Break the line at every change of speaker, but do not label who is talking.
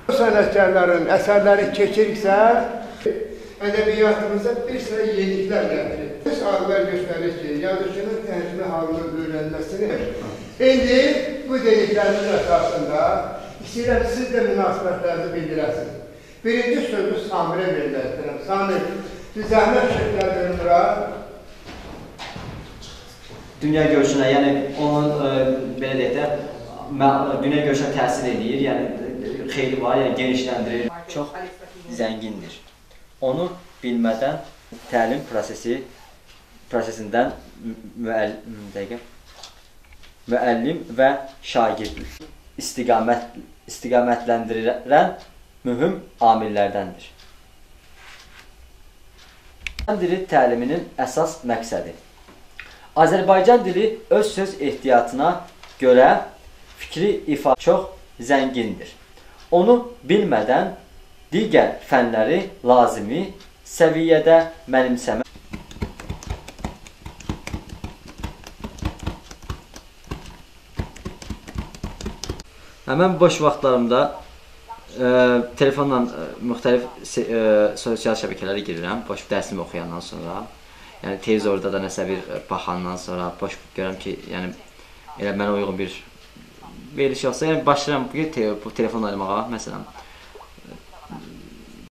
Sənətkarların əsərləri keçiriksə, ədəbiyyatımıza bir sıra yeniliklər gətirir. Misallar göstərir ki, yazıcının tərcümə halının öyrənməsini indi bu dediklərinin əsasında istəyirəm siz də münasibətlərinizi bildirəsiniz. Birinci sözü Samirə veriləcəkdirəm. Samir, siz zəhmət şəklər görünürə.
Dünya görüşünə, yəni onun, belə deyək də, dünya görüşünə təsir edir, yəni xeyli var, yəni genişləndirir. Çox zəngindir. Onu bilmədən təlim prosesindən müəllim və şagird istiqamətləndirilən mühüm amillərdəndir. Azərbaycan dili təliminin əsas məqsədi. Azərbaycan dili öz söz ehtiyatına görə fikri ifadə çox zəngindir. Onu bilmədən digər fənləri lazımi səviyyədə mənimsəmək. Mən boş vaxtlarımda telefonla müxtəlif sosial şəbəkələrə girirəm, boş dərsimi oxuyandan sonra. Yəni televizorda da nəsə bir baxandan sonra boş görürəm ki, yəni elə mənə uyğun bir veriliş olsa, yəni başlayıram bu telefon oynamaq, məsələn.